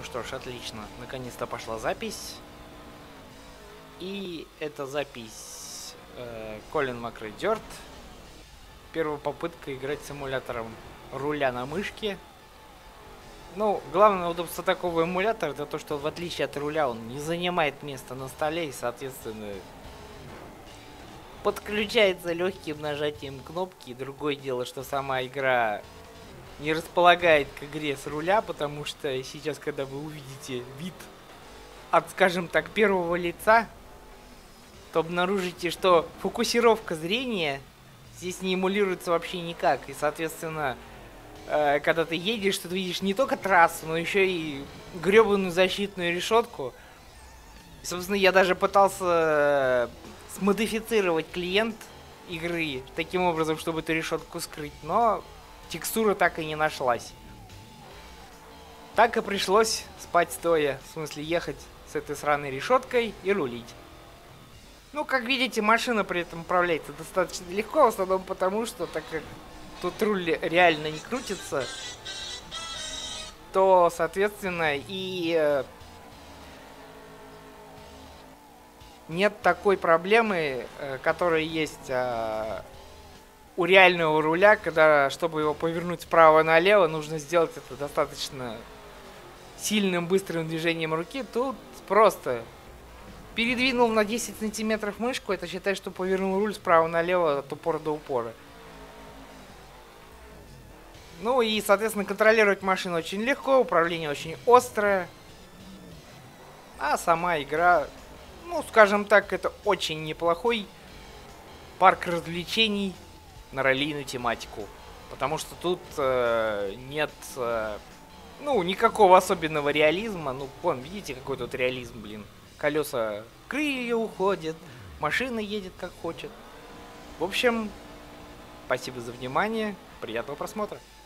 что ж, отлично. Наконец-то пошла запись. И это запись Colin McRae Dirt. Первая попытка играть симулятором руля на мышке. Ну, главное удобство такого эмулятора, это то, что в отличие от руля он не занимает место на столе и, соответственно, подключается легким нажатием кнопки. И другое дело, что сама игра не располагает к игре с руля, потому что сейчас, когда вы увидите вид от, скажем так, первого лица, то обнаружите, что фокусировка зрения здесь не эмулируется вообще никак. И, соответственно, когда ты едешь, ты видишь не только трассу, но еще и гребаную защитную решетку. И, собственно, я даже пытался смодифицировать клиент игры таким образом, чтобы эту решетку скрыть, но текстура так и не нашлась. Так и пришлось спать стоя, в смысле ехать с этой сраной решеткой и рулить. Ну, как видите, машина при этом управляется достаточно легко, в основном потому, что так как тут руль реально не крутится, то, соответственно, и нет такой проблемы, которая есть у реального руля, когда, чтобы его повернуть справа налево, нужно сделать это достаточно сильным, быстрым движением руки. Тут просто передвинул на 10 сантиметров мышку, это считай, что повернул руль справа налево от упора до упора. Ну и, соответственно, контролировать машину очень легко, управление очень острое. А сама игра, ну, скажем так, это очень неплохой парк развлечений на раллийную тематику. Потому что тут нет, ну, никакого особенного реализма. Ну, вон, видите, какой тут реализм, блин. Колеса крылья уходят, машина едет как хочет. В общем, спасибо за внимание, приятного просмотра.